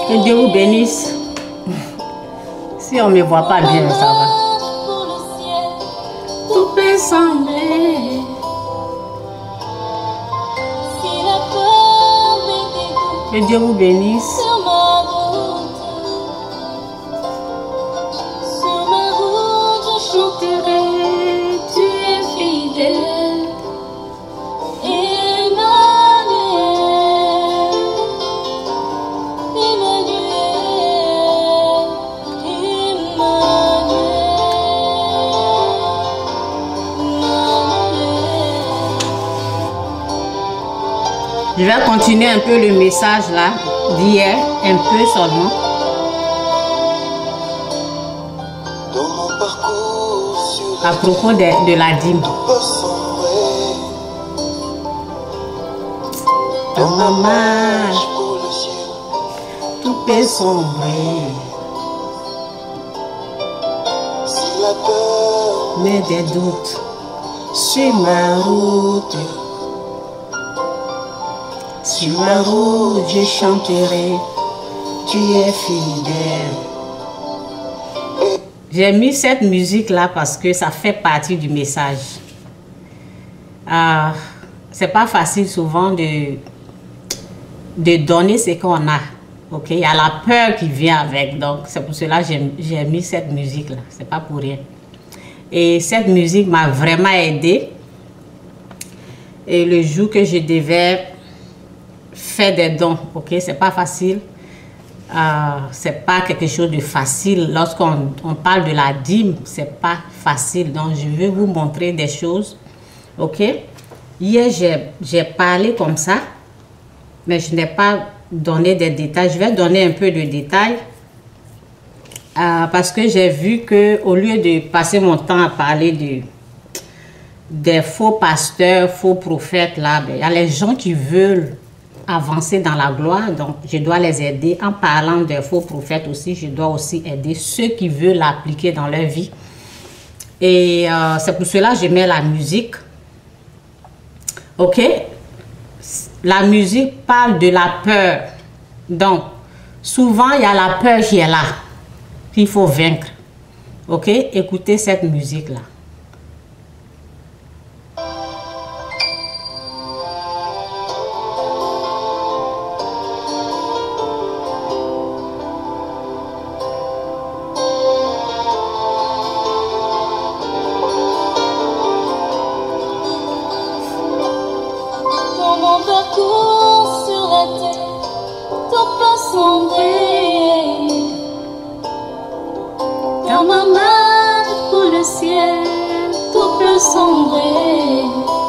Que Dieu vous bénisse. Si on ne me voit pas bien, ça va. Tout peut sembler. Que Dieu vous bénisse. Je vais continuer un peu le message là d'hier, un peu seulement. À propos de la dîme. Dans ma marche, tout peut sombrer. Mais des doutes sur ma route. Sur ma route, je chanterai, tu es fidèle. J'ai mis cette musique-là parce que ça fait partie du message. C'est pas facile souvent de donner ce qu'on a. Okay? Il y a la peur qui vient avec, donc c'est pour cela que j'ai mis cette musique-là. C'est pas pour rien. Et cette musique m'a vraiment aidé. Et le jour que je devais faire des dons, ok, c'est pas facile, c'est pas quelque chose de facile. Lorsqu'on parle de la dîme, c'est pas facile. Donc je vais vous montrer des choses, ok. Hier j'ai parlé comme ça, mais je n'ai pas donné des détails. Je vais donner un peu de détails parce que j'ai vu que au lieu de passer mon temps à parler des faux pasteurs, faux prophètes là, il y a les gens qui veulent avancer dans la gloire, donc je dois les aider. En parlant des faux prophètes aussi, je dois aussi aider ceux qui veulent l'appliquer dans leur vie. Et c'est pour cela que je mets la musique. Ok, la musique parle de la peur. Donc souvent il y a la peur qui est là, qu'il faut vaincre. Ok, écoutez cette musique là. Dans ma marche pour le ciel, tout peut sombrer.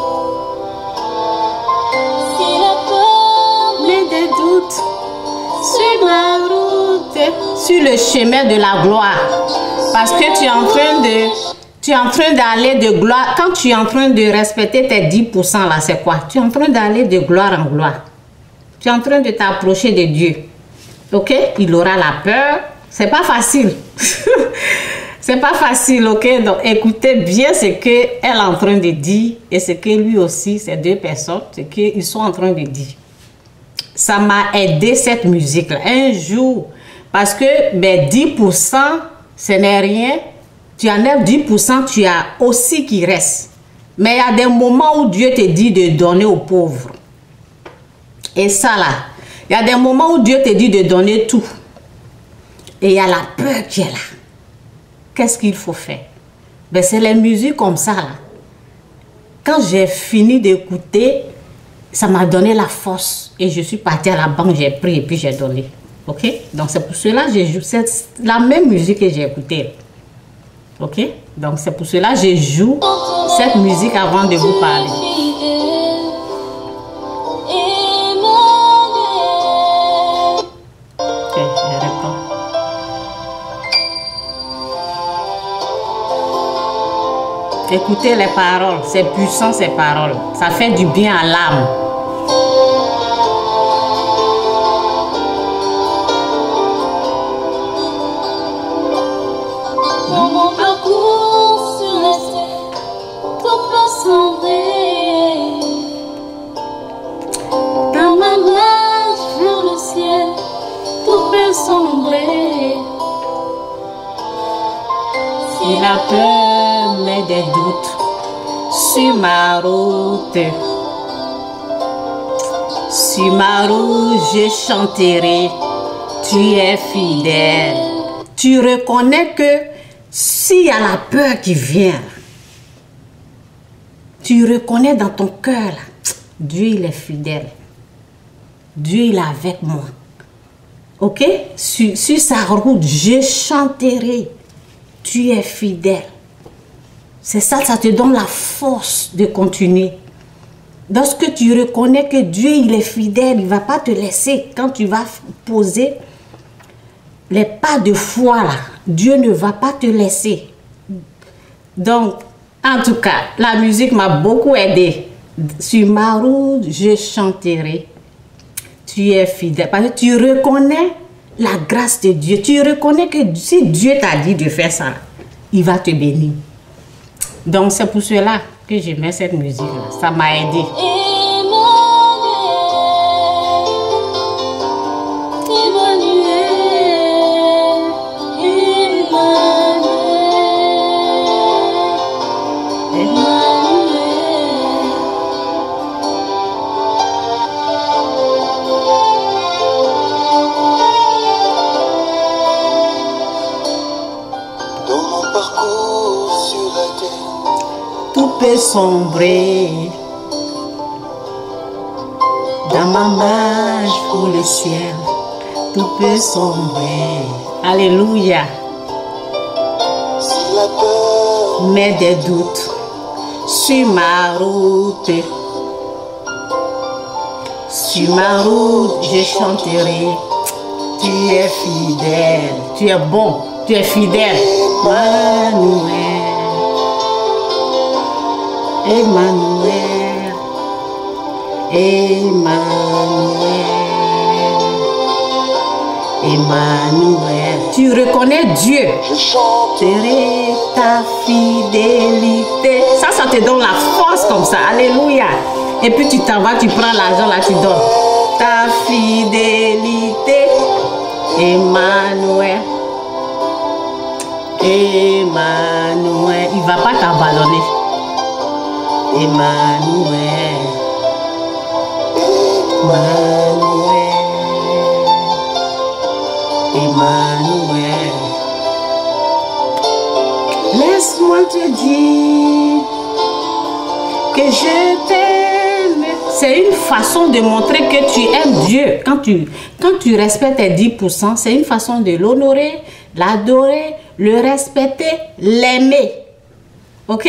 Si la peur Mais des doutes sur ma route, sur le chemin de la gloire, parce que tu es en train d'aller de gloire. Quand tu es en train de respecter tes 10% là, c'est quoi? Tu es en train d'aller de gloire en gloire. Tu es en train de t'approcher de Dieu. Ok? Il aura la peur. C'est pas facile. C'est pas facile, ok? Donc écoutez bien ce qu'elle est en train de dire et ce que lui aussi, ces deux personnes, ce qu'ils sont en train de dire. Ça m'a aidé cette musique-là. Un jour, parce que ben, 10%, ce n'est rien. Tu enlèves 10%, tu as aussi qui reste. Mais il y a des moments où Dieu te dit de donner aux pauvres. Et ça là, il y a des moments où Dieu te dit de donner tout. Et il y a la peur qui est là. Qu'est-ce qu'il faut faire? Ben, c'est les musiques comme ça là. Quand j'ai fini d'écouter, ça m'a donné la force. Et je suis partie à la banque, j'ai pris et puis j'ai donné. Ok? Donc c'est pour cela que je joue. C'est la même musique que j'ai écoutée. Ok? Donc c'est pour cela que je joue cette musique avant de vous parler. Ok, je réponds. Écoutez les paroles, c'est puissant ces paroles. Ça fait du bien à l'âme. dans mon parcours sur le ciel, tout peut sombrer. Dans ma marche vers le ciel, tout peut mets des doutes sur ma route. Sur ma route, je chanterai. Tu es fidèle. Tu reconnais que s'il y a la peur qui vient, tu reconnais dans ton cœur, là, Dieu il est fidèle. Dieu il est avec moi. Ok? Sur sa route, je chanterai. Tu es fidèle. C'est ça, ça te donne la force de continuer. Lorsque tu reconnais que Dieu il est fidèle, il ne va pas te laisser. Quand tu vas poser les pas de foi là, Dieu ne va pas te laisser. Donc, en tout cas, la musique m'a beaucoup aidé. Sur ma route, je chanterai. Tu es fidèle. Parce que tu reconnais la grâce de Dieu. Tu reconnais que si Dieu t'a dit de faire ça, il va te bénir. Donc, c'est pour cela que je mets cette musique-là. Ça m'a aidé. Tout peut sombrer dans ma marche pour le ciel. Tout peut sombrer. Alléluia. Mais des doutes sur ma route. Sur ma route, je chanterai. Tu es fidèle. Tu es bon. Tu es fidèle. Emmanuel. Emmanuel, Emmanuel, Emmanuel. Tu reconnais Dieu. Je chanterai ta fidélité. Ça te donne la force comme ça. Alléluia. Et puis tu t'en vas, tu prends l'argent là, tu donnes. Ta fidélité. Emmanuel. Emmanuel. Il ne va pas t'abandonner. Emmanuel, Emmanuel, Emmanuel. Laisse-moi te dire que je t'aime. C'est une façon de montrer que tu aimes Dieu. Quand tu respectes tes 10%, c'est une façon de l'honorer, l'adorer, le respecter, l'aimer. Ok?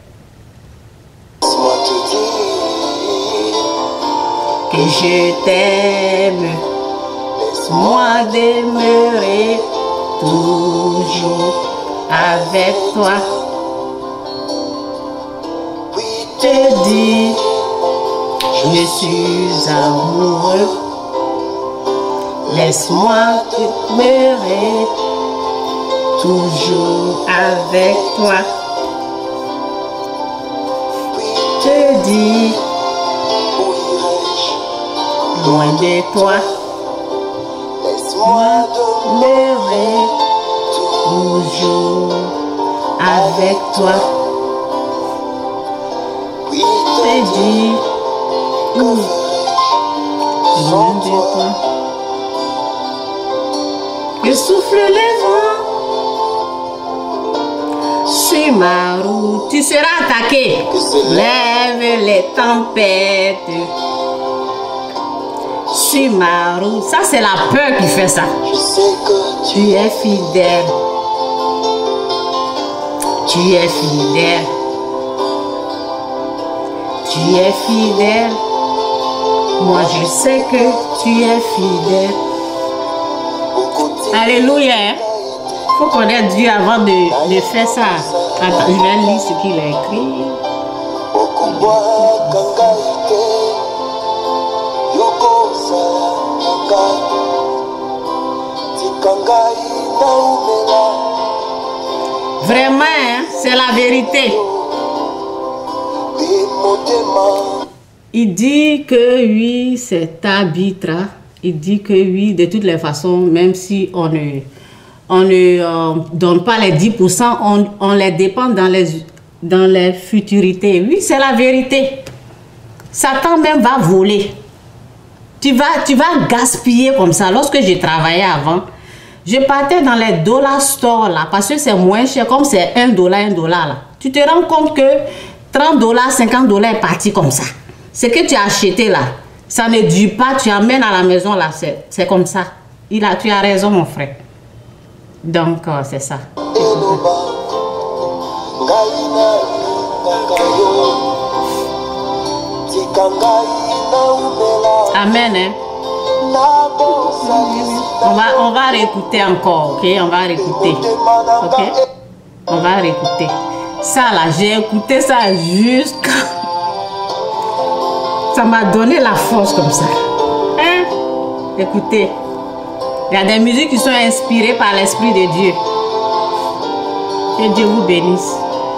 Que je t'aime, laisse-moi demeurer toujours avec toi. Je dis, je suis amoureux, laisse-moi demeurer toujours avec toi. Je dis, loin de toi, laisse-moi demeurer toujours avec toi. Je dis, loin de toi, que souffle les vents sur ma route. Tu seras attaqué. Lève les tempêtes sur ma route. Ça, c'est la peur qui fait ça. Tu es fidèle. Tu es fidèle. Tu es fidèle. Moi, je sais que tu es fidèle. Alléluia. Il faut connaître Dieu avant de faire ça. Attends, je vais lire ce qu'il a écrit. Vraiment, hein, c'est la vérité. Il dit que oui, c'est arbitre. Il dit que oui, de toutes les façons, même si on ne donne pas les 10%, on les dépense dans les futurités. Oui, c'est la vérité. Satan même va voler. Tu vas gaspiller comme ça. Lorsque j'ai travaillé avant, je partais dans les dollar stores là, parce que c'est moins cher, comme c'est $1, $1 là. Tu te rends compte que $30, $50 est parti comme ça. Ce que tu as acheté là, ça ne dure pas, tu amènes à la maison là, c'est comme ça. Tu as raison mon frère. Donc c'est ça. Amen. Hein? On va réécouter encore, ok? On va réécouter, ok? On va réécouter. Ça là, j'ai écouté ça jusqu'à... Ça m'a donné la force comme ça. Hein? Écoutez, il y a des musiques qui sont inspirées par l'Esprit de Dieu. Que Dieu vous bénisse.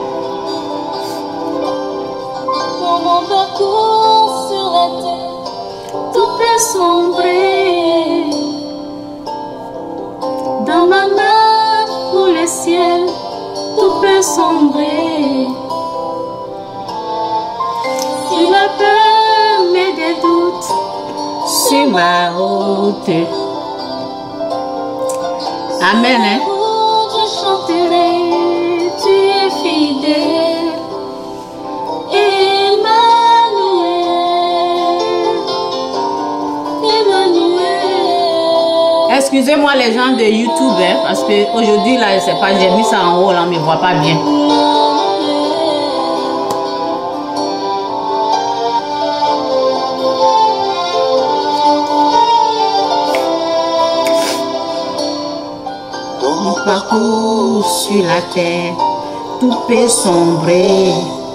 Dans mon parcours sur la terre, tout peut sombrer. Dans ma marche pour le ciel, tout peut sombrer. Si la peur met des doutes Sur ma route. Amen. Hein? je chanterai, tu es fidèle. Emmanuel, Emmanuel. Excusez-moi les gens de YouTube, hein, parce que aujourd'hui là, je sais pas, j'ai mis ça en haut là, on ne me voit pas bien. Mon parcours sur la terre, tout peut sombrer.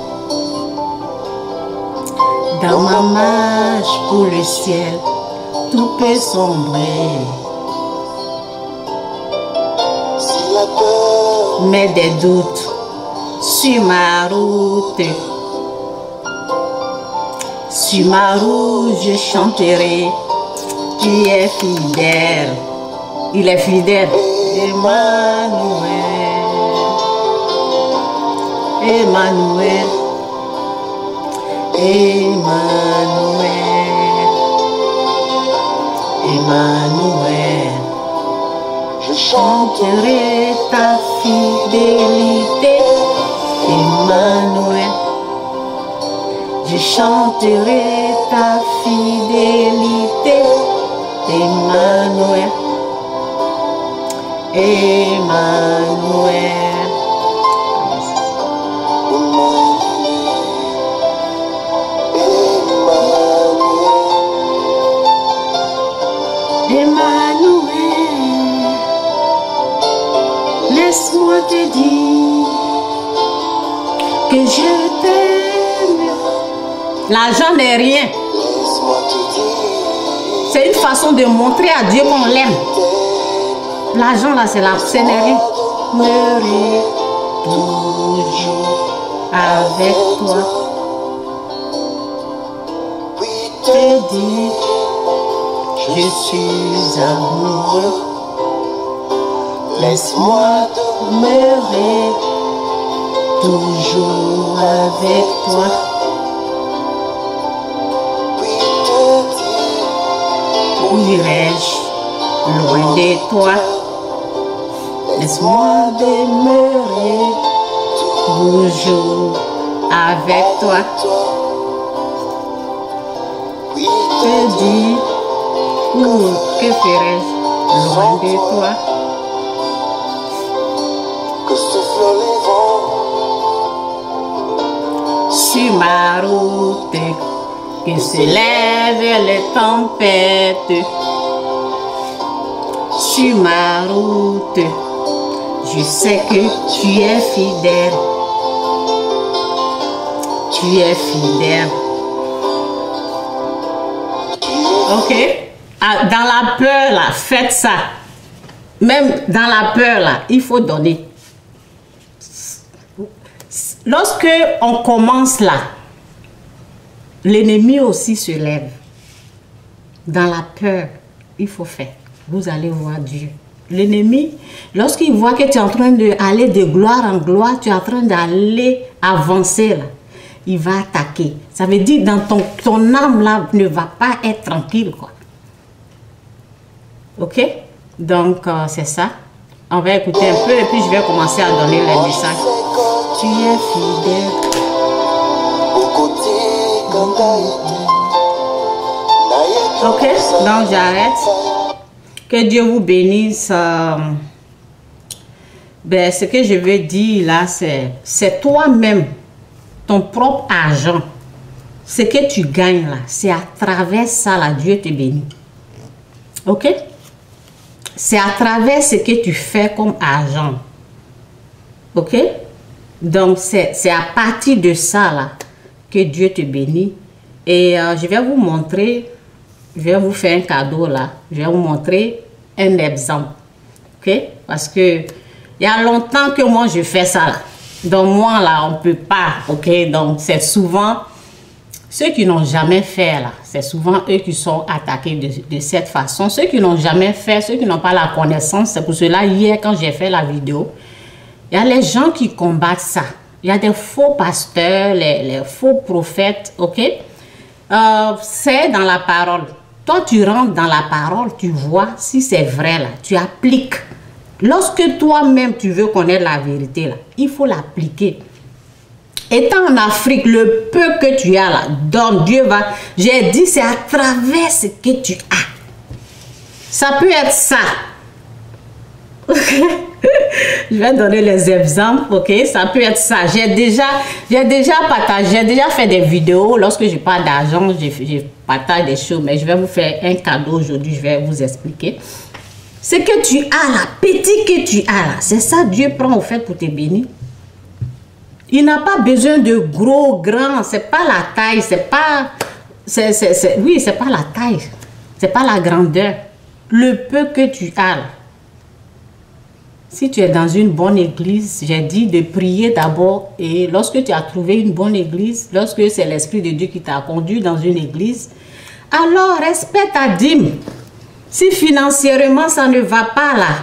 Dans ma marche pour le ciel, tout peut sombrer. Mais des doutes sur ma route. Sur ma route, je chanterai. Tu es fidèle. Il est fidèle. Emmanuel. Emmanuel. Emmanuel. Emmanuel. Je chanterai ta fidélité, Emmanuel. Je chanterai ta fidélité, Emmanuel. Emmanuel. Emmanuel. Laisse-moi te dire que je t'aime. L'argent n'est rien. C'est une façon de montrer à Dieu qu'on l'aime. L'argent là, c'est n'est rien. Demeurer toujours avec toi. Te dire, je suis amoureux. Laisse-moi demeurer toujours avec toi. Où irai-je loin de toi? Laisse-moi demeurer toujours avec toi. Te dis, que ferais-je loin de toi? Que souffle les vents sur ma route, que se lèvent les tempêtes. Sur ma route, je sais que tu es fidèle. Tu es fidèle. Ok? Dans la peur là, faites ça. Même dans la peur là, il faut donner. Lorsque on commence là, l'ennemi aussi se lève. Dans la peur, il faut faire. Vous allez voir Dieu. L'ennemi, lorsqu'il voit que tu es en train d'aller de gloire en gloire, tu es en train d'aller avancer là, il va attaquer. Ça veut dire dans ton âme là ne va pas être tranquille quoi. Ok? Donc c'est ça. On va écouter un peu et puis je vais commencer à donner les messages. Tu es fidèle. Ok? Donc j'arrête. Que Dieu vous bénisse. Ben, ce que je veux dire là, c'est toi-même, ton propre argent. Ce que tu gagnes là, c'est à travers ça là, Dieu te bénit. Ok? C'est à travers ce que tu fais comme argent. Ok? Donc, c'est à partir de ça là que Dieu te bénit. Et je vais vous montrer, je vais vous faire un cadeau là. Je vais vous montrer un exemple. Ok? Parce que il y a longtemps que moi je fais ça là. Donc moi là, on ne peut pas. Ok? Donc c'est souvent ceux qui n'ont jamais fait là. C'est souvent eux qui sont attaqués de cette façon. Ceux qui n'ont jamais fait, ceux qui n'ont pas la connaissance. C'est pour cela hier quand j'ai fait la vidéo, il y a les gens qui combattent ça. Il y a des faux pasteurs, les faux prophètes. Ok? C'est dans la parole. Toi, tu rentres dans la parole, tu vois si c'est vrai là, tu appliques. Lorsque toi-même, tu veux connaître la vérité là, il faut l'appliquer. Étant en Afrique, le peu que tu as là, donc Dieu va, j'ai dit, c'est à travers ce que tu as. Ça peut être ça. Je vais donner les exemples, ok? Ça peut être ça. J'ai déjà partagé, j'ai déjà fait des vidéos. Lorsque je parle d'argent, je partage des choses, mais je vais vous faire un cadeau aujourd'hui, je vais vous expliquer. Ce que tu as là, petit que tu as là, c'est ça Dieu prend au fait pour te bénir. Il n'a pas besoin de gros, grand, c'est pas la taille, c'est pas... oui, c'est pas la taille, c'est pas la grandeur. Le peu que tu as là. Si tu es dans une bonne église, j'ai dit de prier d'abord. Et lorsque tu as trouvé une bonne église, lorsque c'est l'Esprit de Dieu qui t'a conduit dans une église, alors respecte ta dîme. Si financièrement ça ne va pas là,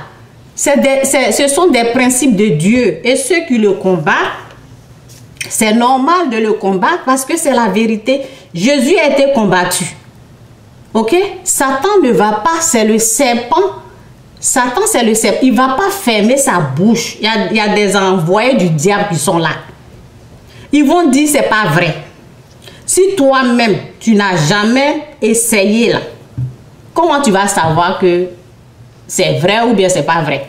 ce sont des principes de Dieu. Et ceux qui le combattent, c'est normal de le combattre parce que c'est la vérité. Jésus a été combattu. Ok? Satan ne va pas, c'est le serpent. Satan, c'est le serpent. Il ne va pas fermer sa bouche. Il y a des envoyés du diable qui sont là. Ils vont dire c'est pas vrai. Si toi-même, tu n'as jamais essayé là, comment tu vas savoir que c'est vrai ou bien c'est pas vrai?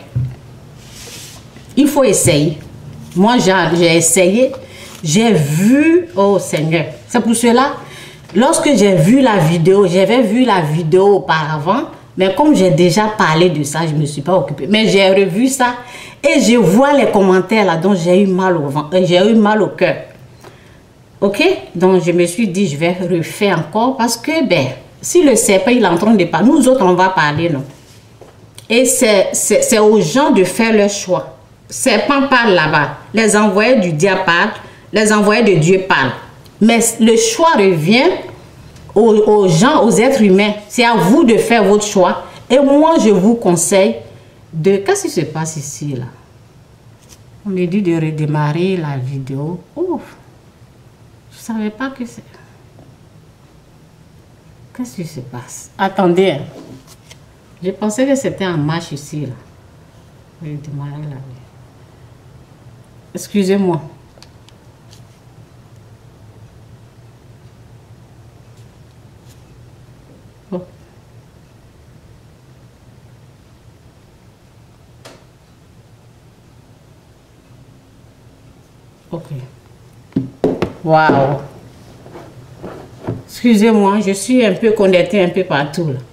Il faut essayer. Moi, j'ai essayé. J'ai vu, oh Seigneur. C'est pour cela, lorsque j'ai vu la vidéo, j'avais vu la vidéo auparavant, mais comme j'ai déjà parlé de ça, je ne me suis pas occupée. Mais j'ai revu ça et je vois les commentaires là, donc j'ai eu mal au ventre, j'ai eu mal au cœur. Ok? Donc je me suis dit, je vais refaire encore parce que, ben, si le serpent il est en train de parler, nous autres on va parler, non? Et c'est aux gens de faire leur choix. Serpent parle là-bas, les envoyés du diable parlent, les envoyés de Dieu parlent. Mais le choix revient aux gens, aux êtres humains. C'est à vous de faire votre choix. Et moi, je vous conseille de... Qu'est-ce qui se passe ici, là? On me dit de redémarrer la vidéo. Ouf! Je ne savais pas que c'est... Qu'est-ce qui se passe? Attendez. Hein. Je pensais que c'était en marche ici, là. Redémarrer la vidéo. Excusez-moi. Ok. Waouh. Excusez-moi, je suis un peu connectée un peu partout là.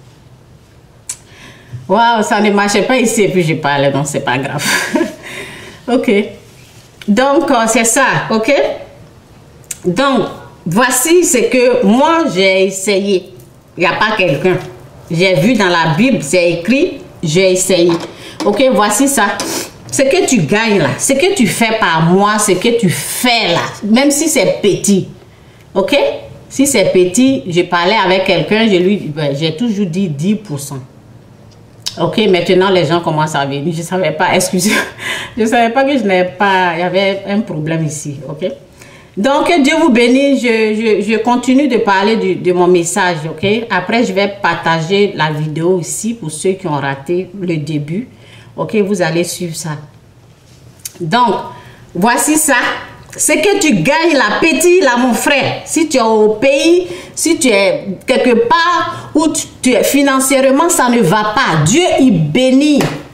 Waouh, ça ne marchait pas ici et puis je parlais, donc c'est pas grave. Ok. Donc, c'est ça, ok? Donc, voici ce que moi j'ai essayé. Il n'y a pas quelqu'un. J'ai vu dans la Bible, c'est écrit, j'ai essayé. Ok, voici ça. Ce que tu gagnes là, ce que tu fais par mois, ce que tu fais là, même si c'est petit, ok? Si c'est petit, je parlais avec quelqu'un, j'ai toujours dit 10%. Ok, maintenant les gens commencent à venir. Je savais pas, excusez. Je savais pas que je n'avais pas, il y avait un problème ici. Ok. Donc Dieu vous bénisse. Je continue de parler de mon message. Ok. Après je vais partager la vidéo ici pour ceux qui ont raté le début. Ok, vous allez suivre ça. Donc voici ça. C'est que tu gagnes l'appétit là mon frère. Si tu es au pays, si tu es quelque part où tu es financièrement, ça ne va pas. Dieu il bénit.